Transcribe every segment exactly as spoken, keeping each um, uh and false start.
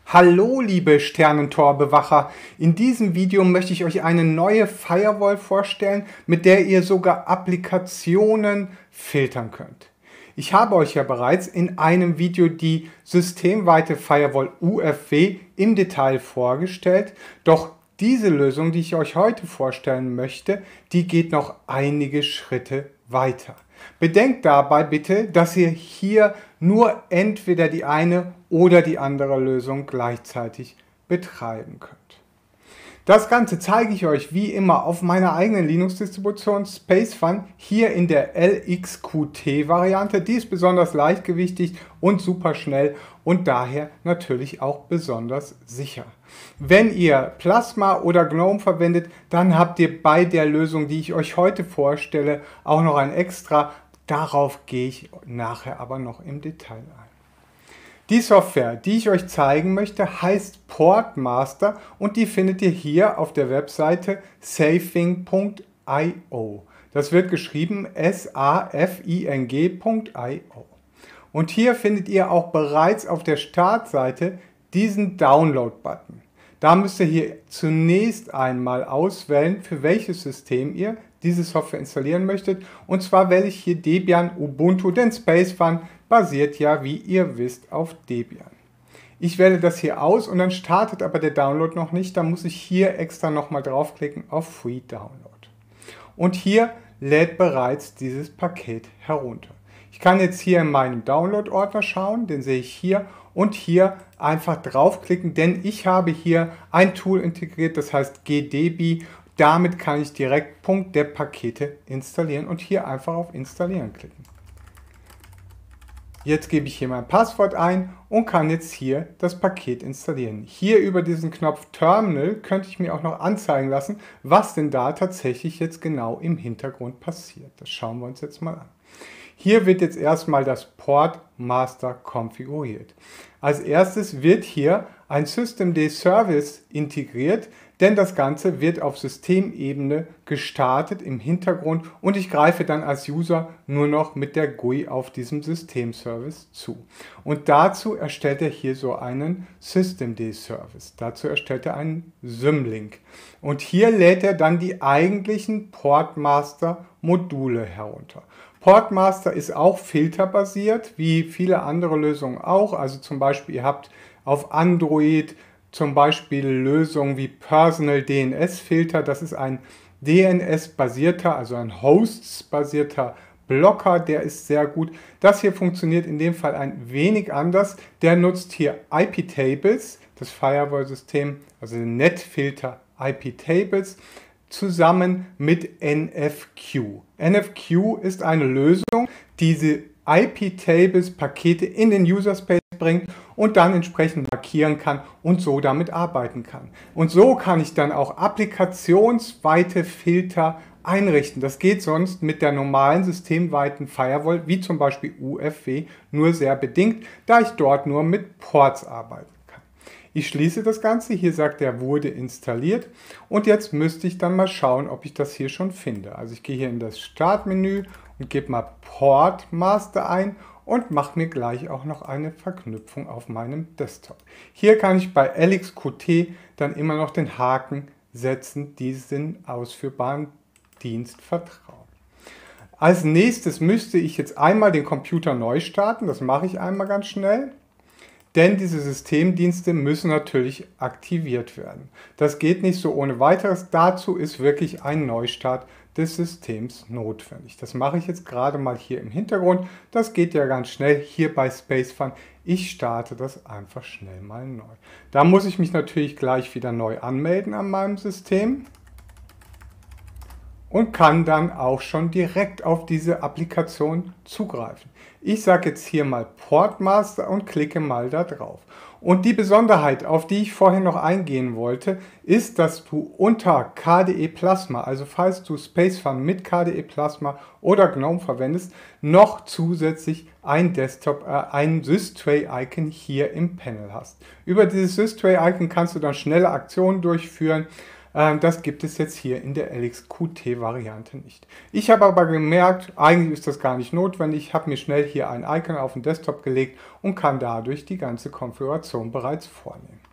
Hallo liebe Sternentor-Bewacher, in diesem Video möchte ich euch eine neue Firewall vorstellen, mit der ihr sogar Applikationen filtern könnt. Ich habe euch ja bereits in einem Video die systemweite Firewall U F W im Detail vorgestellt, doch diese Lösung, die ich euch heute vorstellen möchte, die geht noch einige Schritte weiter. Bedenkt dabei bitte, dass ihr hier nur entweder die eine oder die andere Lösung gleichzeitig betreiben könnt. Das Ganze zeige ich euch wie immer auf meiner eigenen Linux-Distribution SpaceFun hier in der L X Q T-Variante. Die ist besonders leichtgewichtig und super schnell und daher natürlich auch besonders sicher. Wenn ihr Plasma oder GNOME verwendet, dann habt ihr bei der Lösung, die ich euch heute vorstelle, auch noch ein Extra. Darauf gehe ich nachher aber noch im Detail ein. Die Software, die ich euch zeigen möchte, heißt Portmaster und die findet ihr hier auf der Webseite safing punkt i o. Das wird geschrieben S A F I N G punkt i o. Und hier findet ihr auch bereits auf der Startseite diesen Download-Button. Da müsst ihr hier zunächst einmal auswählen, für welches System ihr diese Software installieren möchtet. Und zwar wähle ich hier Debian Ubuntu, denn SpaceFun basiert ja, wie ihr wisst, auf Debian. Ich wähle das hier aus und dann startet aber der Download noch nicht. Da muss ich hier extra nochmal draufklicken auf Free Download. Und hier lädt bereits dieses Paket herunter. Ich kann jetzt hier in meinem Download-Ordner schauen, den sehe ich hier, und hier einfach draufklicken, denn ich habe hier ein Tool integriert, das heißt gdebi. Damit kann ich direkt .deb Pakete installieren und hier einfach auf Installieren klicken. Jetzt gebe ich hier mein Passwort ein und kann jetzt hier das Paket installieren. Hier über diesen Knopf Terminal könnte ich mir auch noch anzeigen lassen, was denn da tatsächlich jetzt genau im Hintergrund passiert. Das schauen wir uns jetzt mal an. Hier wird jetzt erstmal das Portmaster konfiguriert. Als erstes wird hier ein Systemd Service integriert, denn das Ganze wird auf Systemebene gestartet im Hintergrund und ich greife dann als User nur noch mit der G U I auf diesem Systemservice zu. Und dazu erstellt er hier so einen Systemd Service. Dazu erstellt er einen Symlink. Und hier lädt er dann die eigentlichen Portmaster Module herunter. Portmaster ist auch filterbasiert, wie viele andere Lösungen auch. Also zum Beispiel, ihr habt auf Android zum Beispiel Lösungen wie Personal D N S Filter. Das ist ein D N S-basierter, also ein Hosts-basierter Blocker, der ist sehr gut. Das hier funktioniert in dem Fall ein wenig anders. Der nutzt hier I P-Tables, das Firewall-System, also den Netfilter I P-Tables, zusammen mit N F Q. N F Q ist eine Lösung, die diese I P-Tables-Pakete in den User-Space bringt und dann entsprechend markieren kann und so damit arbeiten kann. Und so kann ich dann auch applikationsweite Filter einrichten. Das geht sonst mit der normalen systemweiten Firewall, wie zum Beispiel U F W, nur sehr bedingt, da ich dort nur mit Ports arbeite. Ich schließe das Ganze, hier sagt er, wurde installiert und jetzt müsste ich dann mal schauen, ob ich das hier schon finde. Also ich gehe hier in das Startmenü und gebe mal Portmaster ein und mache mir gleich auch noch eine Verknüpfung auf meinem Desktop. Hier kann ich bei L X Q T dann immer noch den Haken setzen, diesen ausführbaren Dienst vertrauen. Als nächstes müsste ich jetzt einmal den Computer neu starten, das mache ich einmal ganz schnell. Denn diese Systemdienste müssen natürlich aktiviert werden. Das geht nicht so ohne weiteres. Dazu ist wirklich ein Neustart des Systems notwendig. Das mache ich jetzt gerade mal hier im Hintergrund. Das geht ja ganz schnell hier bei SpaceFun. Ich starte das einfach schnell mal neu. Da muss ich mich natürlich gleich wieder neu anmelden an meinem System und kann dann auch schon direkt auf diese Applikation zugreifen. Ich sage jetzt hier mal Portmaster und klicke mal da drauf. Und die Besonderheit, auf die ich vorhin noch eingehen wollte, ist, dass du unter K D E Plasma, also falls du SpaceFun mit K D E Plasma oder GNOME verwendest, noch zusätzlich ein Desktop, äh, ein Systray-Icon hier im Panel hast. Über dieses Systray-Icon kannst du dann schnelle Aktionen durchführen. Das gibt es jetzt hier in der L X Q T-Variante nicht. Ich habe aber gemerkt, eigentlich ist das gar nicht notwendig. Ich habe mir schnell hier ein Icon auf den Desktop gelegt und kann dadurch die ganze Konfiguration bereits vornehmen.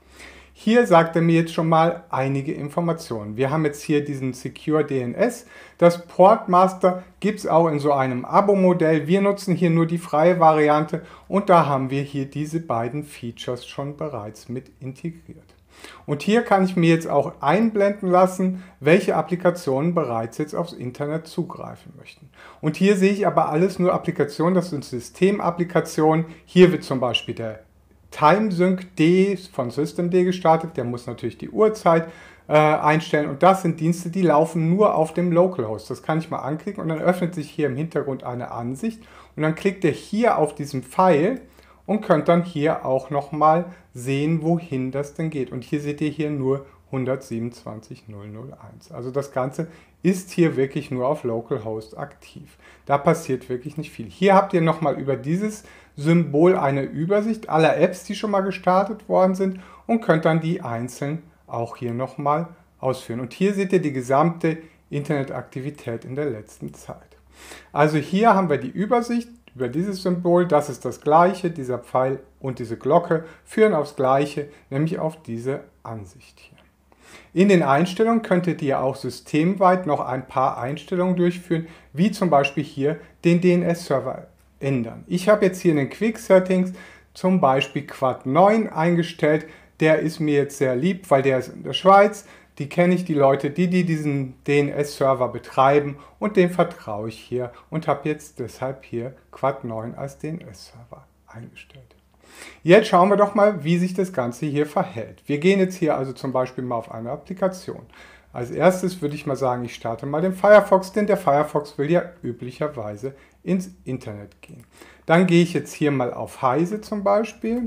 Hier sagt er mir jetzt schon mal einige Informationen. Wir haben jetzt hier diesen Secure D N S. Das Portmaster gibt es auch in so einem Abo-Modell. Wir nutzen hier nur die freie Variante und da haben wir hier diese beiden Features schon bereits mit integriert. Und hier kann ich mir jetzt auch einblenden lassen, welche Applikationen bereits jetzt aufs Internet zugreifen möchten. Und hier sehe ich aber alles nur Applikationen, das sind Systemapplikationen. Hier wird zum Beispiel der Timesync D von Systemd gestartet, der muss natürlich die Uhrzeit äh, einstellen und das sind Dienste, die laufen nur auf dem Localhost. Das kann ich mal anklicken und dann öffnet sich hier im Hintergrund eine Ansicht und dann klickt ihr hier auf diesen Pfeil und könnt dann hier auch nochmal sehen, wohin das denn geht. Und hier seht ihr hier nur hundertsiebenundzwanzig Punkt null null eins. Also das Ganze ist hier wirklich nur auf Localhost aktiv. Da passiert wirklich nicht viel. Hier habt ihr nochmal über dieses Symbol eine Übersicht aller Apps, die schon mal gestartet worden sind und könnt dann die einzeln auch hier nochmal ausführen. Und hier seht ihr die gesamte Internetaktivität in der letzten Zeit. Also hier haben wir die Übersicht über dieses Symbol, das ist das gleiche, dieser Pfeil und diese Glocke führen aufs gleiche, nämlich auf diese Ansicht hier. In den Einstellungen könntet ihr auch systemweit noch ein paar Einstellungen durchführen, wie zum Beispiel hier den D N S-Server ändern. Ich habe jetzt hier in den Quick Settings zum Beispiel Quad neun eingestellt, der ist mir jetzt sehr lieb, weil der ist in der Schweiz. Die kenne ich, die Leute, die, die diesen D N S-Server betreiben und dem vertraue ich hier und habe jetzt deshalb hier Quad neun als D N S-Server eingestellt. Jetzt schauen wir doch mal, wie sich das Ganze hier verhält. Wir gehen jetzt hier also zum Beispiel mal auf eine Applikation. Als erstes würde ich mal sagen, ich starte mal den Firefox, denn der Firefox will ja üblicherweise ins Internet gehen. Dann gehe ich jetzt hier mal auf Heise zum Beispiel.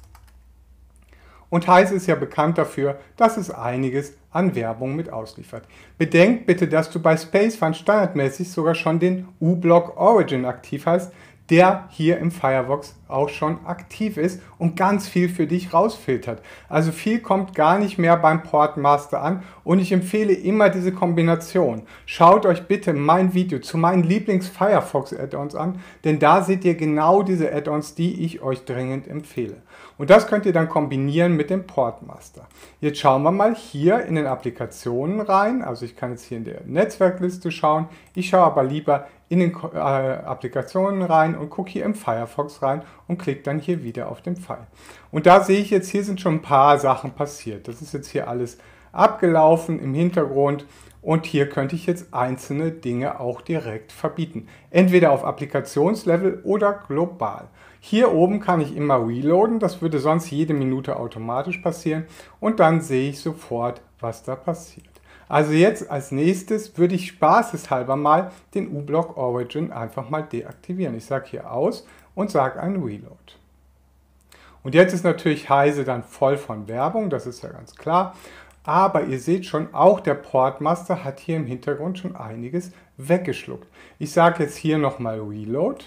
Und Heise ist ja bekannt dafür, dass es einiges an Werbung mit ausliefert. Bedenkt bitte, dass du bei SpaceFun standardmäßig sogar schon den uBlock Origin aktiv hast, der hier im Firefox auch schon aktiv ist und ganz viel für dich rausfiltert. Also viel kommt gar nicht mehr beim Portmaster an und ich empfehle immer diese Kombination. Schaut euch bitte mein Video zu meinen Lieblings-Firefox-Add-ons an, denn da seht ihr genau diese Add-ons, die ich euch dringend empfehle. Und das könnt ihr dann kombinieren mit dem Portmaster. Jetzt schauen wir mal hier in den Applikationen rein. Also ich kann jetzt hier in der Netzwerkliste schauen. Ich schaue aber lieber in den äh, Applikationen rein und gucke hier im Firefox rein und klicke dann hier wieder auf den Pfeil. Und da sehe ich jetzt, hier sind schon ein paar Sachen passiert. Das ist jetzt hier alles abgelaufen im Hintergrund und hier könnte ich jetzt einzelne Dinge auch direkt verbieten. Entweder auf Applikationslevel oder global. Hier oben kann ich immer reloaden, das würde sonst jede Minute automatisch passieren und dann sehe ich sofort, was da passiert. Also jetzt als nächstes würde ich spaßeshalber mal den uBlock Origin einfach mal deaktivieren. Ich sage hier aus und sage ein Reload. Und jetzt ist natürlich Heise dann voll von Werbung, das ist ja ganz klar. Aber ihr seht schon, auch der Portmaster hat hier im Hintergrund schon einiges weggeschluckt. Ich sage jetzt hier nochmal Reload.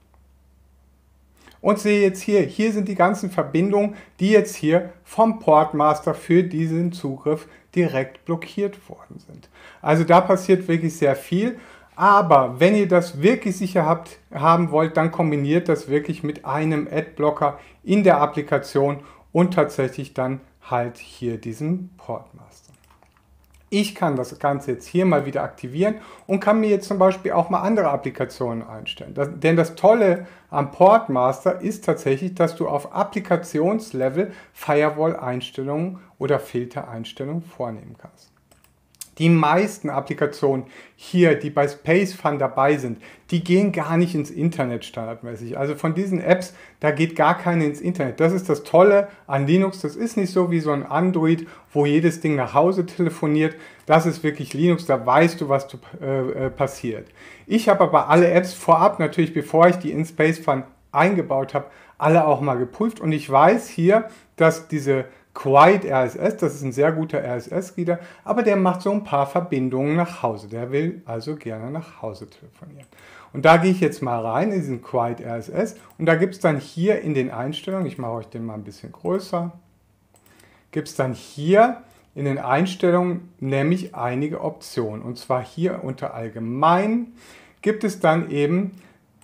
Und sehe jetzt hier, hier sind die ganzen Verbindungen, die jetzt hier vom Portmaster für diesen Zugriff direkt blockiert worden sind. Also da passiert wirklich sehr viel, aber wenn ihr das wirklich sicher habt, haben wollt, dann kombiniert das wirklich mit einem Adblocker in der Applikation und tatsächlich dann halt hier diesen Portmaster. Ich kann das Ganze jetzt hier mal wieder aktivieren und kann mir jetzt zum Beispiel auch mal andere Applikationen einstellen. Das, denn das Tolle am Portmaster ist tatsächlich, dass du auf Applikationslevel Firewall-Einstellungen oder Filtereinstellungen vornehmen kannst. Die meisten Applikationen hier, die bei SpaceFun dabei sind, die gehen gar nicht ins Internet standardmäßig. Also von diesen Apps, da geht gar keine ins Internet. Das ist das Tolle an Linux. Das ist nicht so wie so ein Android, wo jedes Ding nach Hause telefoniert. Das ist wirklich Linux, da weißt du, was du, äh, passiert. Ich habe aber alle Apps vorab, natürlich bevor ich die in SpaceFun eingebaut habe, alle auch mal geprüft. Und ich weiß hier, dass diese Quiet R S S, das ist ein sehr guter R S S-Reader, aber der macht so ein paar Verbindungen nach Hause. Der will also gerne nach Hause telefonieren. Und da gehe ich jetzt mal rein in diesen Quiet R S S und da gibt es dann hier in den Einstellungen, ich mache euch den mal ein bisschen größer, gibt es dann hier in den Einstellungen nämlich einige Optionen. Und zwar hier unter Allgemein gibt es dann eben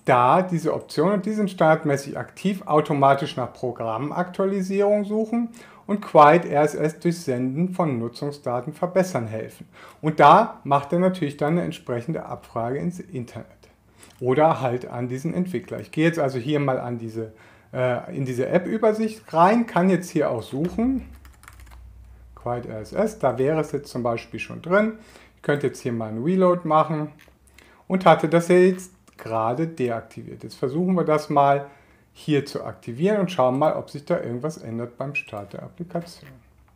da diese Option und die sind standardmäßig aktiv, automatisch nach Programmaktualisierung suchen und QuietRSS durch Senden von Nutzungsdaten verbessern helfen. Und da macht er natürlich dann eine entsprechende Abfrage ins Internet oder halt an diesen Entwickler. Ich gehe jetzt also hier mal an diese, äh, in diese App-Übersicht rein, kann jetzt hier auch suchen, QuietRSS, da wäre es jetzt zum Beispiel schon drin. Ich könnte jetzt hier mal einen Reload machen und hatte das ja jetzt gerade deaktiviert. Jetzt versuchen wir das mal hier zu aktivieren und schauen mal, ob sich da irgendwas ändert beim Start der Applikation.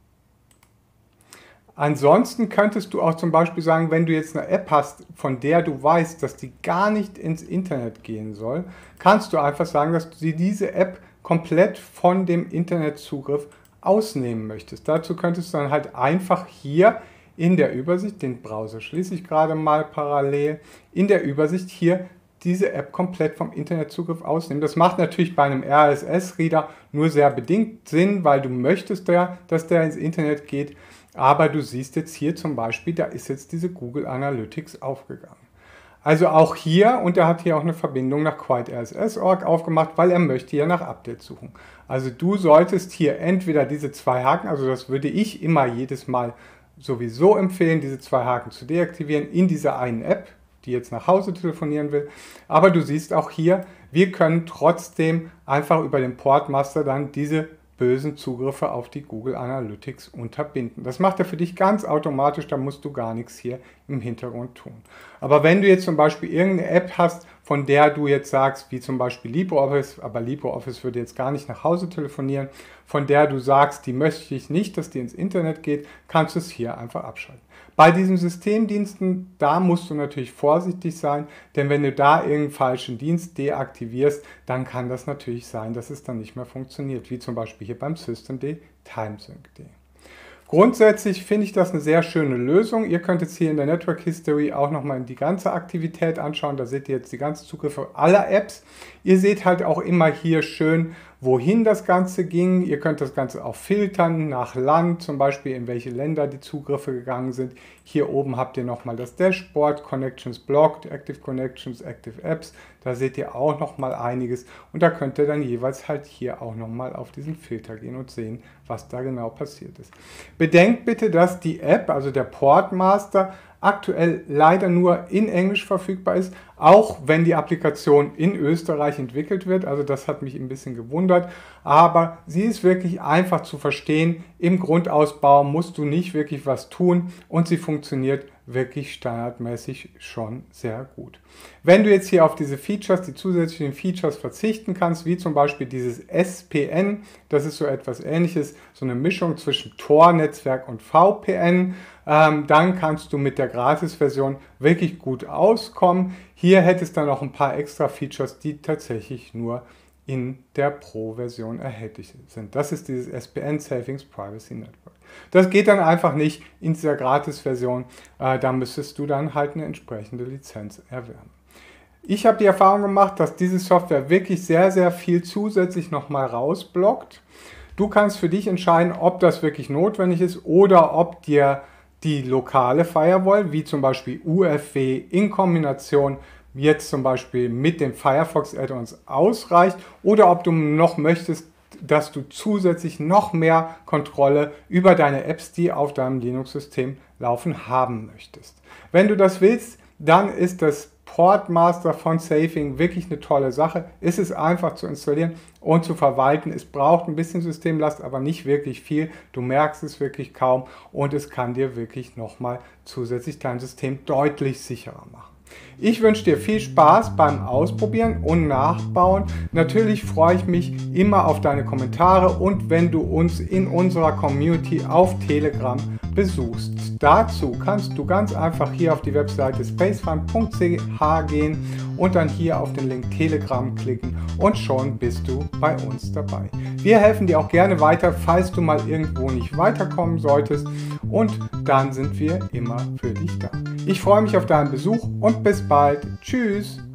Ansonsten könntest du auch zum Beispiel sagen, wenn du jetzt eine App hast, von der du weißt, dass die gar nicht ins Internet gehen soll, kannst du einfach sagen, dass du diese App komplett von dem Internetzugriff ausnehmen möchtest. Dazu könntest du dann halt einfach hier in der Übersicht, den Browser schließe ich gerade mal parallel, in der Übersicht hier diese App komplett vom Internetzugriff ausnehmen. Das macht natürlich bei einem R S S-Reader nur sehr bedingt Sinn, weil du möchtest ja, dass der ins Internet geht. Aber du siehst jetzt hier zum Beispiel, da ist jetzt diese Google Analytics aufgegangen. Also auch hier, und er hat hier auch eine Verbindung nach QuietRSS Punkt org aufgemacht, weil er möchte ja nach Updates suchen. Also du solltest hier entweder diese zwei Haken, also das würde ich immer jedes Mal sowieso empfehlen, diese zwei Haken zu deaktivieren in dieser einen App, die jetzt nach Hause telefonieren will. Aber du siehst auch hier, wir können trotzdem einfach über den Portmaster dann diese bösen Zugriffe auf die Google Analytics unterbinden. Das macht er für dich ganz automatisch, da musst du gar nichts hier im Hintergrund tun. Aber wenn du jetzt zum Beispiel irgendeine App hast, von der du jetzt sagst, wie zum Beispiel LibreOffice, aber LibreOffice würde jetzt gar nicht nach Hause telefonieren, von der du sagst, die möchte ich nicht, dass die ins Internet geht, kannst du es hier einfach abschalten. Bei diesen Systemdiensten, da musst du natürlich vorsichtig sein, denn wenn du da irgendeinen falschen Dienst deaktivierst, dann kann das natürlich sein, dass es dann nicht mehr funktioniert, wie zum Beispiel hier beim Systemd Timesync Punkt de. Grundsätzlich finde ich das eine sehr schöne Lösung. Ihr könnt jetzt hier in der Network History auch nochmal die ganze Aktivität anschauen. Da seht ihr jetzt die ganzen Zugriffe aller Apps. Ihr seht halt auch immer hier schön, wohin das Ganze ging. Ihr könnt das Ganze auch filtern nach Land, zum Beispiel in welche Länder die Zugriffe gegangen sind. Hier oben habt ihr nochmal das Dashboard, Connections Blocked, Active Connections, Active Apps. Da seht ihr auch nochmal einiges und da könnt ihr dann jeweils halt hier auch nochmal auf diesen Filter gehen und sehen, was da genau passiert ist. Bedenkt bitte, dass die App, also der Portmaster, aktuell leider nur in Englisch verfügbar ist, auch wenn die Applikation in Österreich entwickelt wird. Also das hat mich ein bisschen gewundert, aber sie ist wirklich einfach zu verstehen. Im Grundausbau musst du nicht wirklich was tun und sie funktioniert wirklich standardmäßig schon sehr gut. Wenn du jetzt hier auf diese Features, die zusätzlichen Features verzichten kannst, wie zum Beispiel dieses S P N, das ist so etwas Ähnliches, so eine Mischung zwischen Tor-Netzwerk und V P N, ähm, dann kannst du mit der Gratis-Version wirklich gut auskommen. Hier hättest du dann noch ein paar extra Features, die tatsächlich nur in der Pro-Version erhältlich sind. Das ist dieses S P N Savings Privacy Network. Das geht dann einfach nicht in dieser Gratis-Version, äh, da müsstest du dann halt eine entsprechende Lizenz erwerben. Ich habe die Erfahrung gemacht, dass diese Software wirklich sehr, sehr viel zusätzlich nochmal rausblockt. Du kannst für dich entscheiden, ob das wirklich notwendig ist oder ob dir die lokale Firewall, wie zum Beispiel U F W in Kombination jetzt zum Beispiel mit den Firefox Add-ons ausreicht oder ob du noch möchtest, dass du zusätzlich noch mehr Kontrolle über deine Apps, die auf deinem Linux-System laufen, haben möchtest. Wenn du das willst, dann ist das Portmaster von Saving wirklich eine tolle Sache. Es ist einfach zu installieren und zu verwalten. Es braucht ein bisschen Systemlast, aber nicht wirklich viel. Du merkst es wirklich kaum und es kann dir wirklich nochmal zusätzlich dein System deutlich sicherer machen. Ich wünsche dir viel Spaß beim Ausprobieren und Nachbauen. Natürlich freue ich mich immer auf deine Kommentare und wenn du uns in unserer Community auf Telegram besuchst. Dazu kannst du ganz einfach hier auf die Webseite spacefun punkt c h gehen und dann hier auf den Link Telegram klicken und schon bist du bei uns dabei. Wir helfen dir auch gerne weiter, falls du mal irgendwo nicht weiterkommen solltest und dann sind wir immer für dich da. Ich freue mich auf deinen Besuch und bis bald. Tschüss!